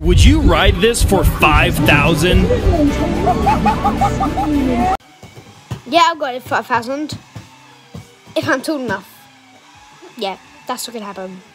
Would you ride this for 5,000? Yeah, I've got it for 5,000. If I'm tall enough. Yeah, that's what could happen.